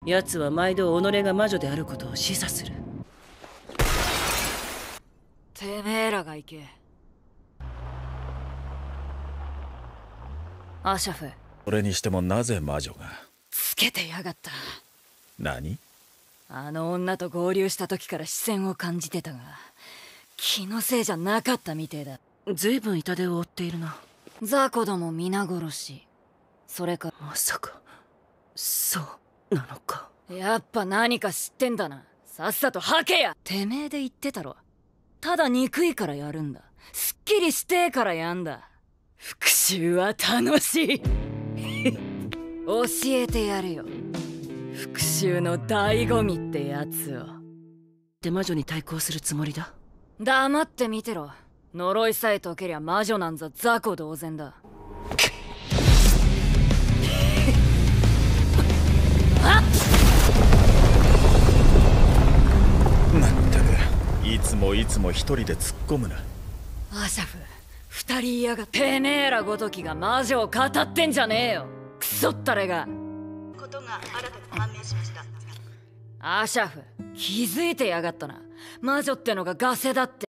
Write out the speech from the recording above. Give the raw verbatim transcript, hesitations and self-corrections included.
奴は毎度己が魔女であることを示唆する。 てめえらが行け。アシャフ。 それにしてもなぜ魔女が。 つけてやがった。 何？ あの女と合流した時から視線を感じてたが、気のせいじゃなかったみてえだ。 随分痛手を負っているな。 雑魚ども皆殺し。それかまさかそうなのか。 やっぱ何か知ってんだな。さっさと吐けや。てめえで言ってたろ。ただ憎いからやるんだ。すっきりしてえからやんだ。復讐は楽しい教えてやるよ、復讐の醍醐味ってやつを。 で魔女に対抗するつもりだ。 黙って見てろ。呪いさえ解けりゃ魔女なんざ雑魚同然だ。あっまったく、いつもいつも一人で突っ込むな。 アシャフ、二人いやがてめえらごときが魔女を語ってんじゃねえよ。クソったれが。 ことが新たに判明しました。 アシャフ、気づいてやがったな。魔女ってのがガセだって。